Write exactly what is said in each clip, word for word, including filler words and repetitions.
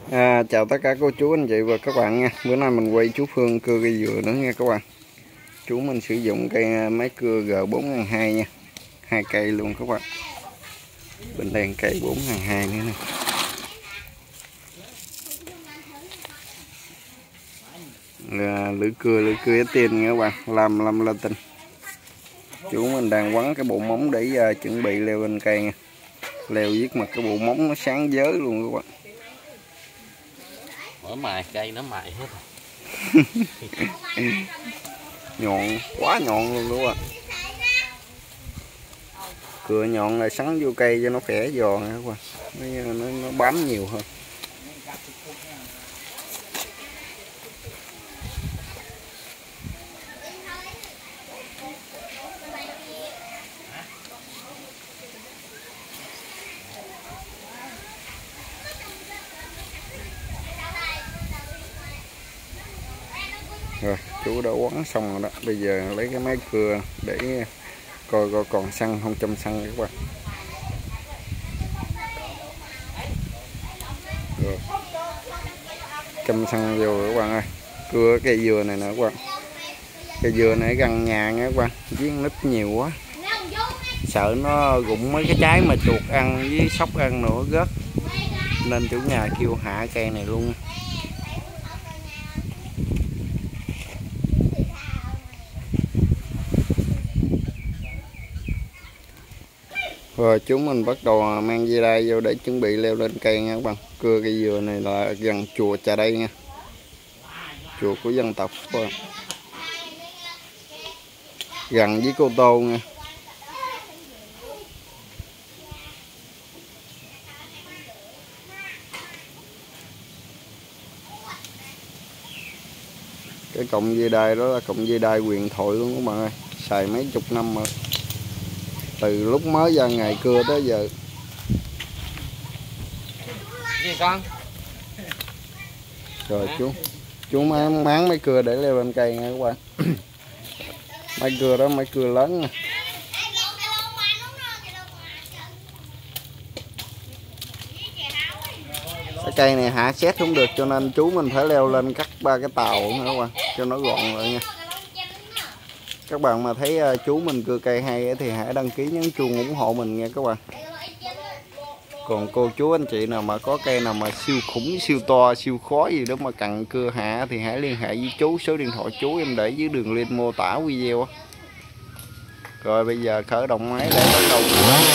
À, chào tất cả cô chú anh chị và các bạn nha. Bữa nay mình quay chú Phương cưa cây dừa nữa nha các bạn. Chú mình sử dụng cây máy cưa G bốn nghìn hai trăm nha, hai cây luôn các bạn. Bên đây cây bốn nghìn hai trăm nữa nè. Là lưỡi cưa lưỡi cưa tiền nha các bạn, làm làm lên tinh. Chú mình đang quấn cái bộ móng để uh, chuẩn bị leo lên cây nha. Leo viết mặt cái bộ móng nó sáng giới luôn các bạn. Mở mài cây nó mài hết Nhọn, quá nhọn luôn đúng không? Cưa nhọn lại sắn vô cây cho nó khỏe giòn nha các bạn. Nó, nó, nó bám nhiều hơn. Rồi, chú đã quấn xong rồi đó. Bây giờ lấy cái máy cưa để coi coi còn xăng không, châm xăng các bạn. Rồi. Châm xăng vô các bạn ơi. Cưa cây dừa này nè các bạn. Cây dừa này gần nhà nha các bạn. Giếng nít nhiều quá. Sợ nó rụng mấy cái trái mà chuột ăn với sóc ăn nữa rớt. Nên chủ nhà kêu hạ cây này luôn. Rồi chúng mình bắt đầu mang dây đai vô để chuẩn bị leo lên cây nha các bạn. Cưa cây dừa này là gần chùa Trà Đây nha, chùa của dân tộc các bạn. Gần với Cô Tô nha. Cái cọng dây đai đó là cọng dây đai huyền thoại luôn các bạn ơi, xài mấy chục năm rồi, từ lúc mới ra ngày cưa tới giờ. gì con? Rồi chú chú máng máng máy cưa để leo lên cây nha các bạn. Máy cưa đó máy cưa lớn nha. Cái cây này hạ xét không được cho nên chú mình phải leo lên cắt ba cái tàu nữa các bạn, cho nó gọn lại nha. Các bạn mà thấy chú mình cưa cây hay thì hãy đăng ký nhấn chuông ủng hộ mình nha các bạn. Còn cô chú anh chị nào mà có cây nào mà siêu khủng, siêu to, siêu khó gì đó mà cần cưa hạ thì hãy liên hệ với chú, số điện thoại chú em để dưới đường link mô tả video. Rồi bây giờ khởi động máy để bắt đầu.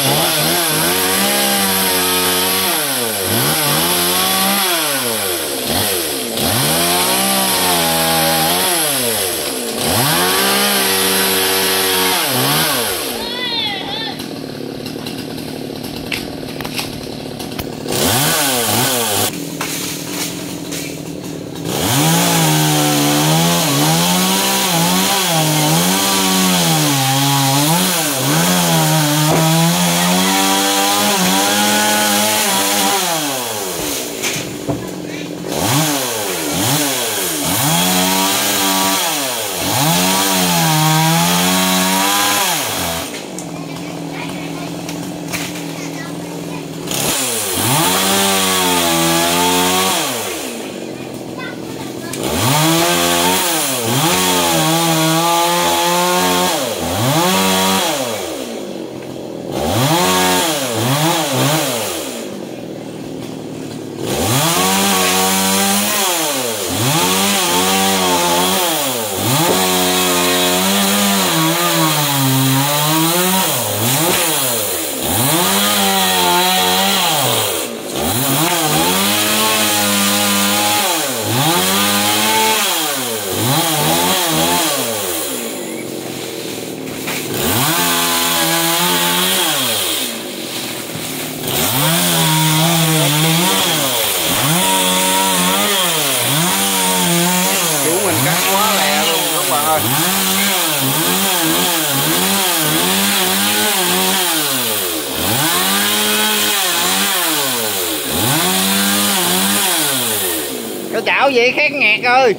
Cái chảo gì khét nghẹt ơi.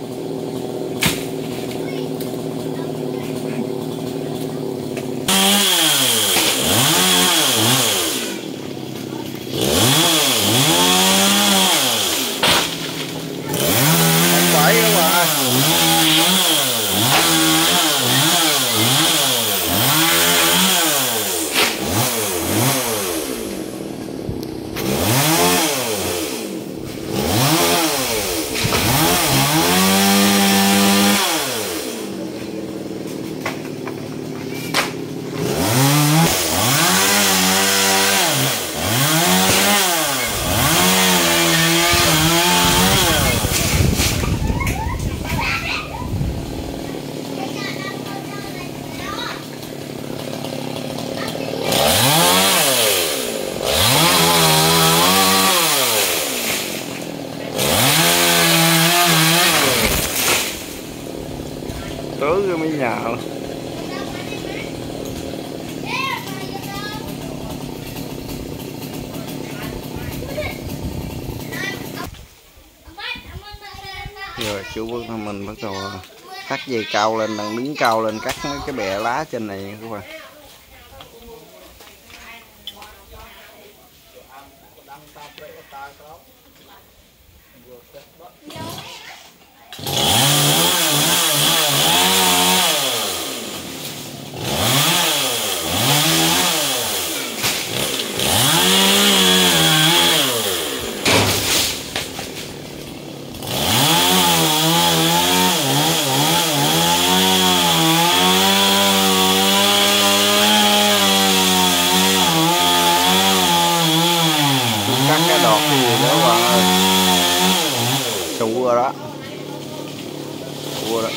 mới rồi mới nhà. Rồi chú Quốc mình bắt đầu thắt dây cao lên, đang đứng cao lên cắt mấy cái bẹ lá trên này các bạn. Cắt cái đọt cái gì nữa bạn ơi, sụ rồi đó, sụ rồi đó.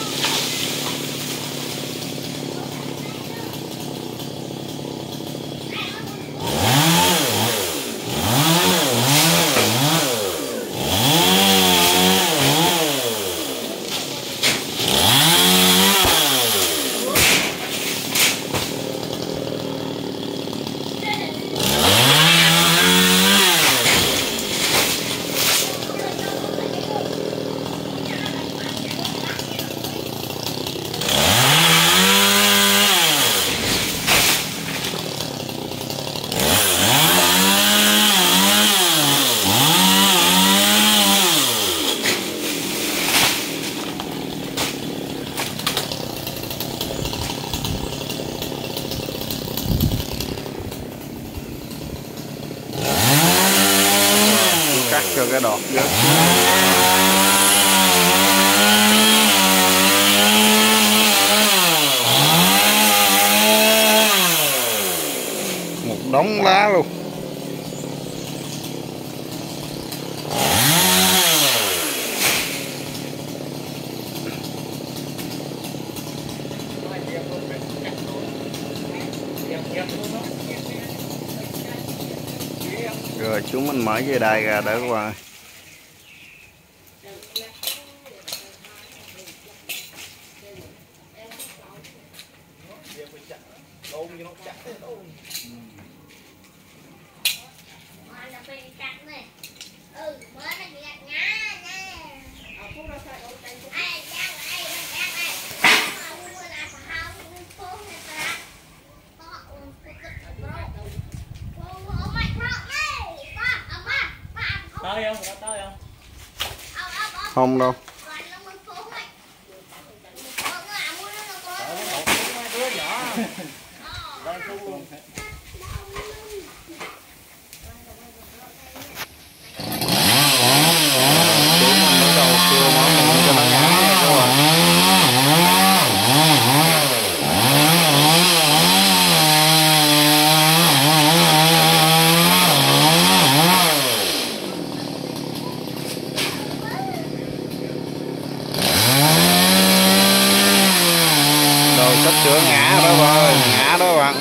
Cắt cho cái đọt rớt. Một đống lá luôn. Rồi chúng mình mở dây đai ra để qua. Tới không? Có tới không? Không đâu. Sắp sửa ngã đó bạn ơi, ngã đó bạn.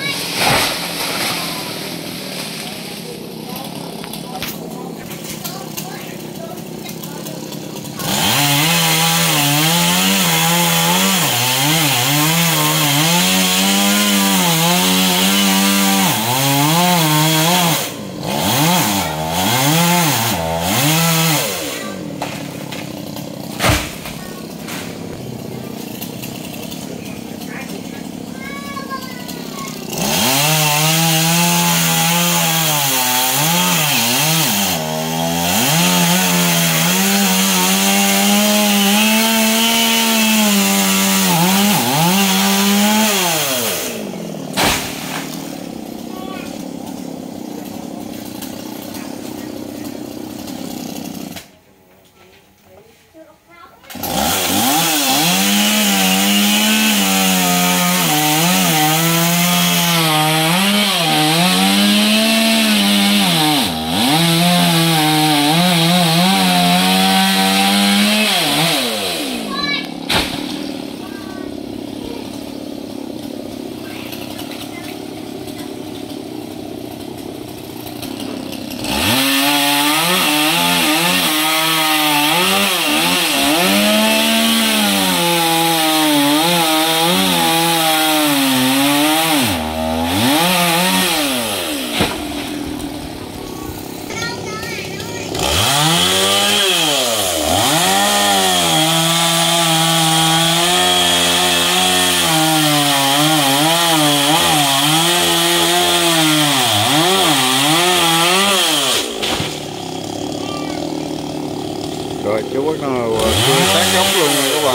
Rồi chú bắt đầu cưa sát gốc luôn rồi các bạn.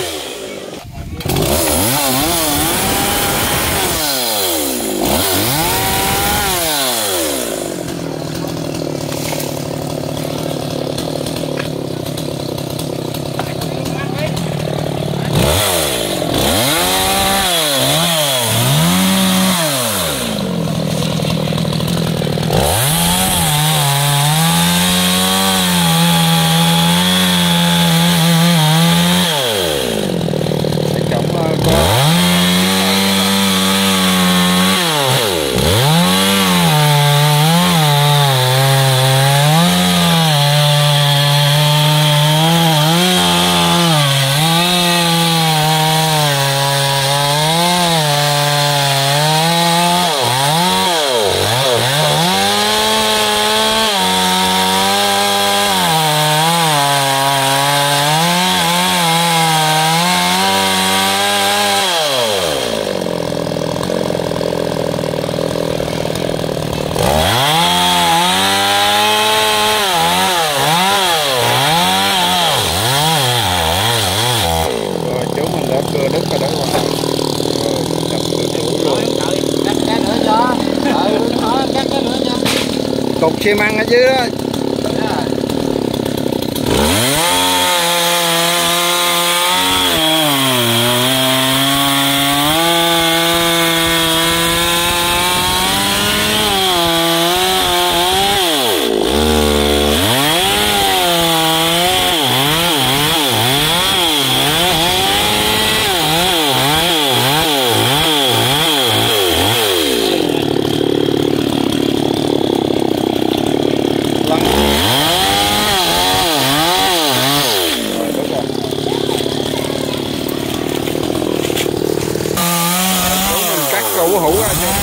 Cục xi măng ở dưới đó. Củ hũ ra chứ.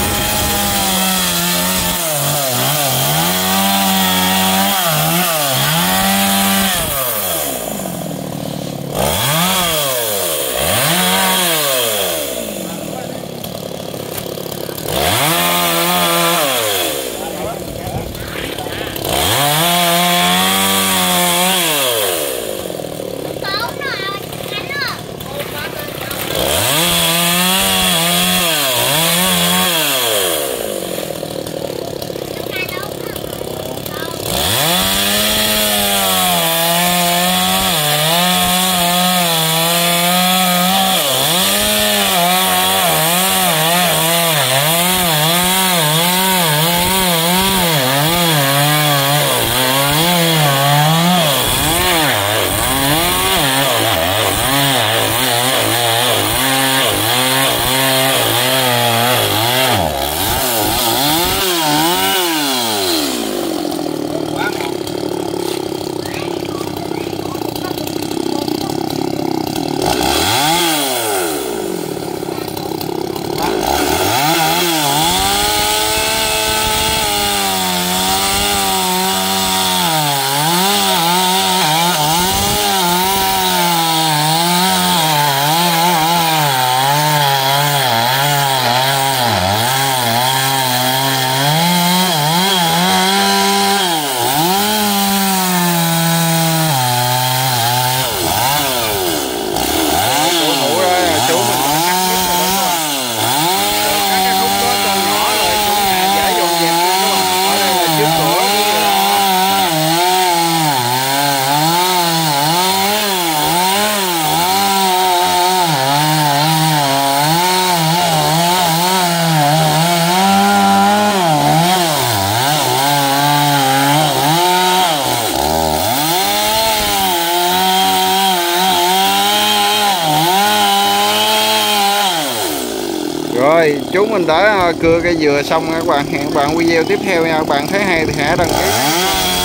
Rồi chú mình đã cưa cây dừa xong các bạn. Hẹn các bạn video tiếp theo nha. Các bạn thấy hay thì hãy đăng ký.